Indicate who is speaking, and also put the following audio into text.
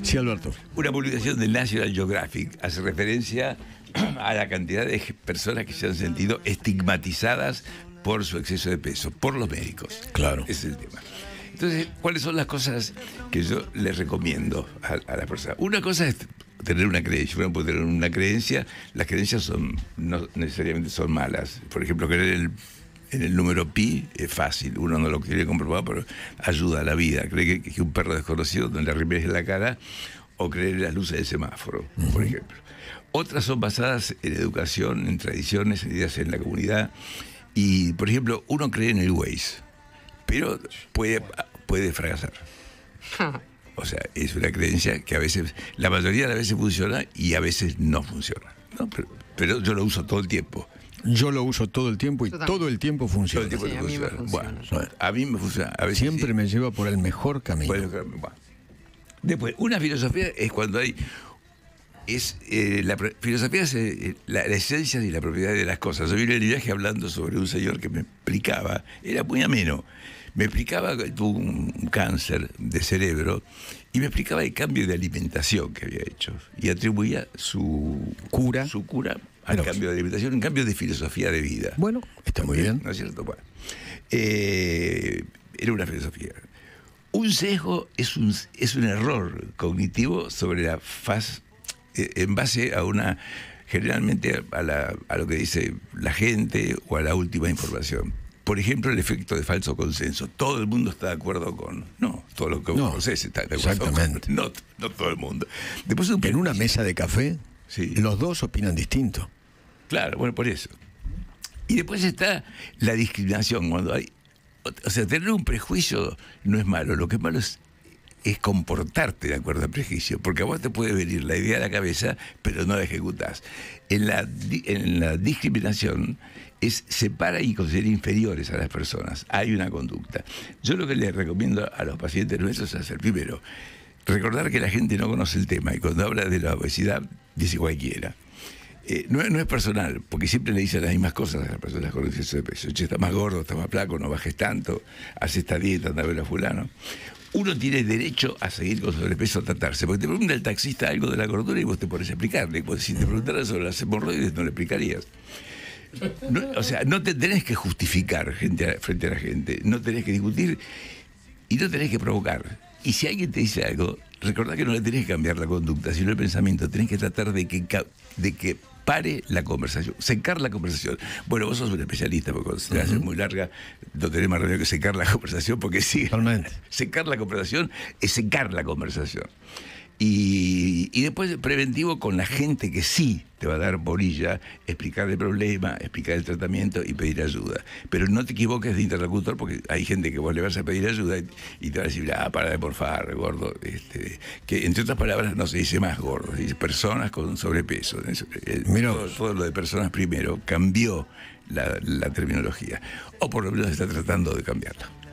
Speaker 1: Sí, Alberto.
Speaker 2: Una publicación del National Geographic hace referencia a la cantidad de personas que se han sentido estigmatizadas por su exceso de peso, por los médicos.
Speaker 1: Claro.
Speaker 2: Ese es el tema. Entonces, ¿cuáles son las cosas que yo les recomiendo a las personas? Una cosa es tener una creencia. Uno puede tener una creencia. Las creencias no necesariamente son malas. Por ejemplo, creer en el número pi es fácil. Uno no lo quiere comprobar, pero ayuda a la vida. Cree que un perro desconocido no le arrimes en la cara, o creer en las luces del semáforo, por ejemplo. Otras son basadas en educación, en tradiciones, en ideas en la comunidad. Y, por ejemplo, uno cree en el Waze, pero puede fracasar. O sea, es una creencia que a veces, la mayoría de las veces funciona y a veces no funciona, ¿no? Pero yo lo uso todo el tiempo.
Speaker 1: Yo lo uso todo el tiempo y todo el tiempo funciona.
Speaker 2: Todo el tiempo
Speaker 3: Sí,
Speaker 2: funciona.
Speaker 3: a mí me funciona.
Speaker 2: Bueno, a mí me funciona. A veces
Speaker 1: Siempre
Speaker 2: sí.
Speaker 1: me lleva por el mejor camino.
Speaker 2: Bueno. Después, una filosofía es cuando hay... filosofía es la esencia y la propiedad de las cosas. Yo vine en el viaje hablando sobre un señor que me explicaba, era muy ameno, me explicaba que tuvo un cáncer de cerebro y me explicaba el cambio de alimentación que había hecho y atribuía su cura al cambio de alimentación, un cambio de filosofía de vida.
Speaker 1: Bueno, está muy bien.
Speaker 2: ¿No es cierto? Bueno, era una filosofía. Un sesgo es un error cognitivo sobre la faz, en base a generalmente a lo que dice la gente o a la última información. Por ejemplo, el efecto de falso consenso. Todo el mundo está de acuerdo con... No, todo lo que vos conocés está de acuerdo
Speaker 1: exactamente.
Speaker 2: con... No todo el mundo. Después
Speaker 1: en una mesa de café,
Speaker 2: sí,
Speaker 1: los dos opinan distinto.
Speaker 2: Claro, bueno, por eso. Y después está la discriminación. Cuando hay... O sea, tener un prejuicio no es malo. Lo que es malo es comportarte de acuerdo al prejuicio, porque a vos te puede venir la idea a la cabeza, pero no la ejecutás. En la discriminación es separa y considera inferiores a las personas. Hay una conducta. Yo lo que les recomiendo a los pacientes nuestros es hacer, primero, recordar que la gente no conoce el tema, y cuando habla de la obesidad, dice cualquiera. No es personal, porque siempre le dicen las mismas cosas a las personas con exceso de peso. Che, está más gordo, está más flaco, no bajes tanto, haz esta dieta, anda a ver a fulano. Uno tiene derecho a seguir con sobrepeso, a tratarse. Porque te pregunta el taxista algo de la gordura y vos te pones a explicarle. Pues si te preguntara sobre las hemorroides, no le explicarías. O sea, no te tenés que justificar frente a la gente. No tenés que discutir y no tenés que provocar. Y si alguien te dice algo, recordá que no le tenés que cambiar la conducta, sino el pensamiento. Tenés que tratar de que pare la conversación, secar la conversación. Bueno, vos sos un especialista, porque cuando se te hace muy larga, no tenés más remedio que secar la conversación, porque sí,
Speaker 1: totalmente.
Speaker 2: Secar la conversación es secar la conversación. Y después preventivo con la gente que sí te va a dar bolilla, explicar el problema, explicar el tratamiento y pedir ayuda. Pero no te equivoques de interlocutor, porque hay gente que vos le vas a pedir ayuda y te va a decir, para de porfar, gordo. Que entre otras palabras no se dice más gordo, se dice personas con sobrepeso. Todo lo de personas primero cambió la terminología, o por lo menos está tratando de cambiarla.